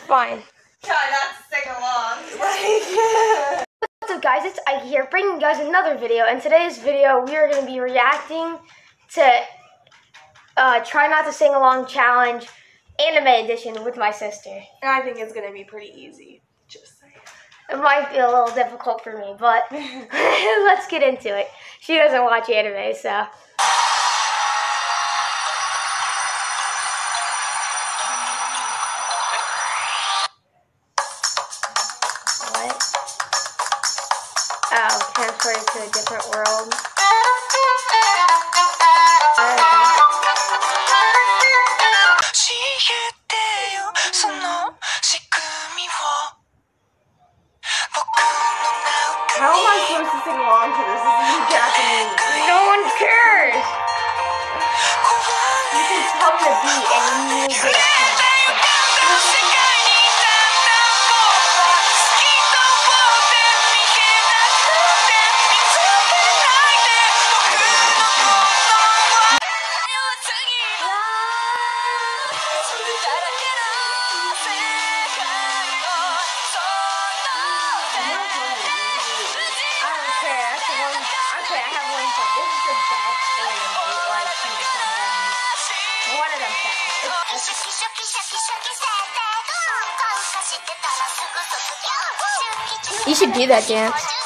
fine. Try not to sing along. What's up, guys? It's Ike here, bringing you guys another video. In today's video, we are going to be reacting to Try Not to Sing Along Challenge Anime Edition with my sister. And I think it's going to be pretty easy. Just saying. It might be a little difficult for me, but let's get into it. She doesn't watch anime, so... What? Oh, transported to a different world. How am I supposed to sing along to this? This is in Japanese. No one cares! You can tell the beat and you get it. Okay, I have one song. This is the best anime, like, one of them best. You should do that dance.